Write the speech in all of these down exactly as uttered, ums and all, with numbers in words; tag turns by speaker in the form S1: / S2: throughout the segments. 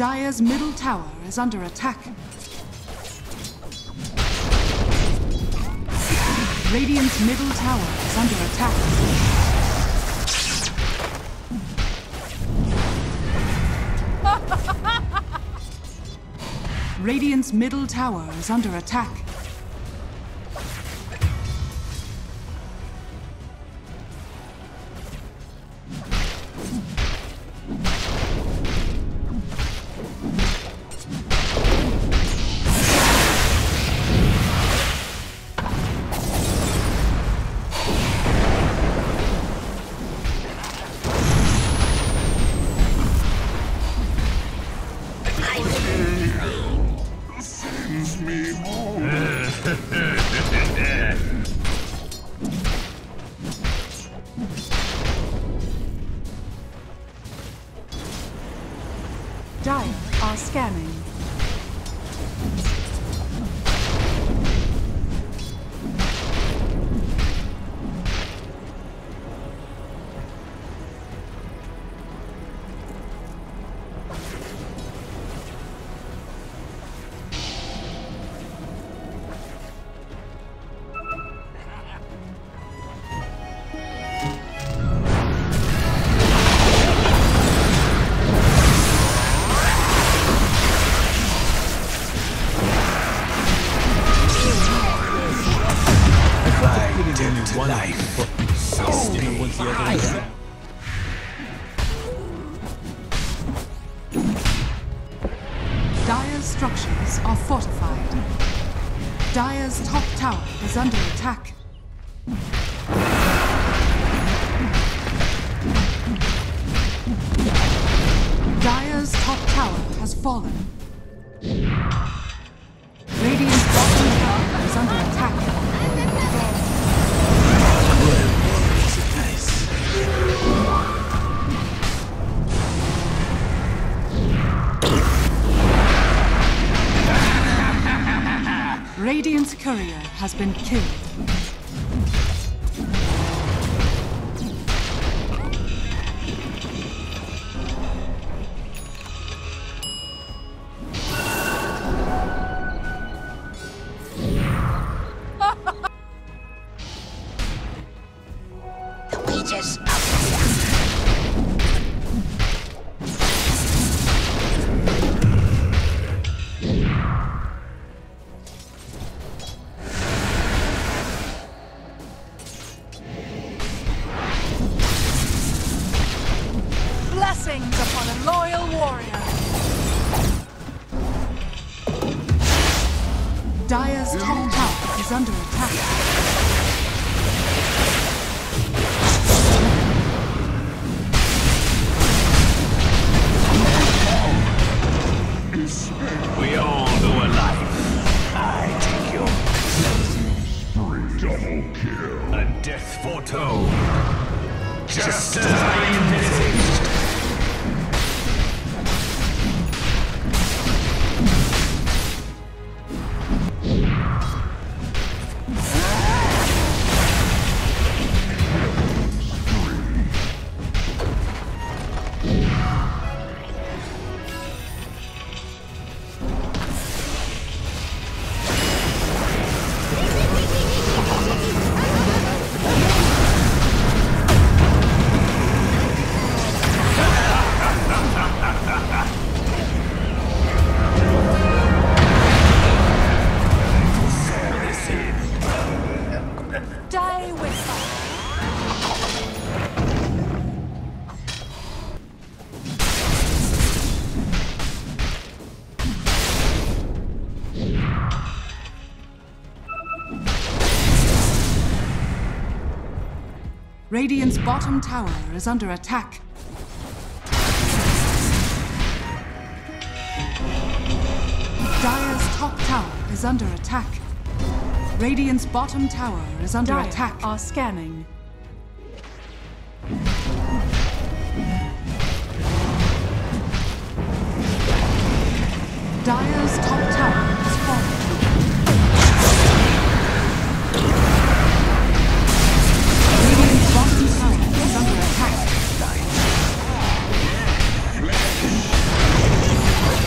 S1: Dire's middle tower is under attack. Radiant's middle tower is under attack. Radiant's middle tower is under attack. Dire are scanning.
S2: One life. So once the other is down.
S1: Dire's structures are fortified. Dire's top tower is under attack. Dire's top tower has fallen. Radiant's bottom tower is under attack. Radiant's courier has been killed.
S3: The wages of
S1: Blessings upon a loyal warrior. Dire's top tower is under attack.
S4: We all know a life. I take your double kill. A death foretold. Just as I envisaged.
S1: Radiant's bottom tower is under attack. Dire's top tower is under attack. Radiant's bottom tower is under
S5: Dire
S1: attack.
S5: are scanning.
S1: Dire's top tower has fallen. Radiant's bottom tower is under attack.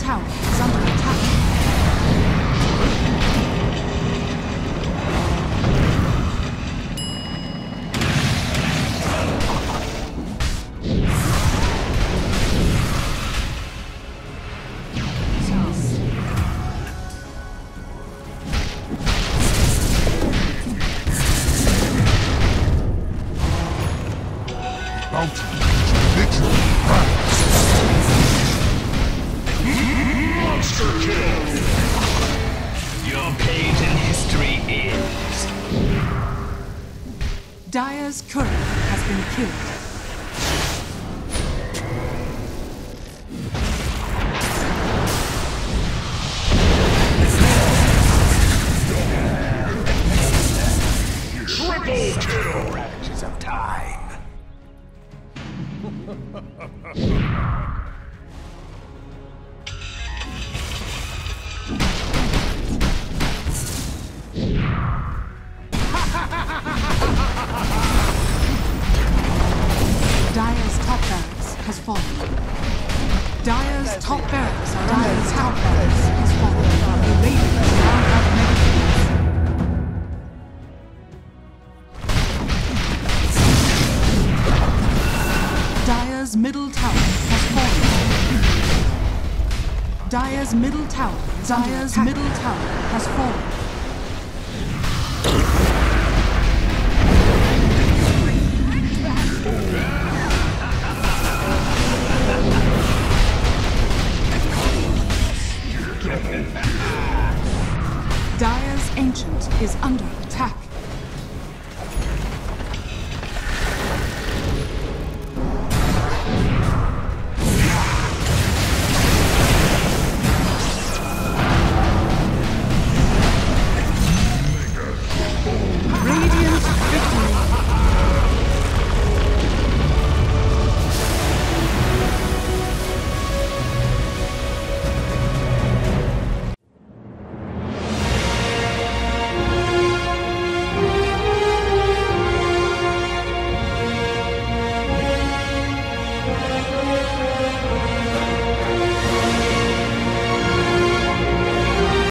S1: tower is under attack.
S4: Monster kill! Your page in history ends.
S1: Dire's courier has been killed.
S4: Triple kill! Ravages of time.
S1: Dire's top barracks has fallen. Dire's top barracks are under Dire's top barracks has fallen. The Radiant now have mega. Dire's middle tower has fallen. Dire's middle tower. Dire's middle tower has fallen. Dire's Ancient is under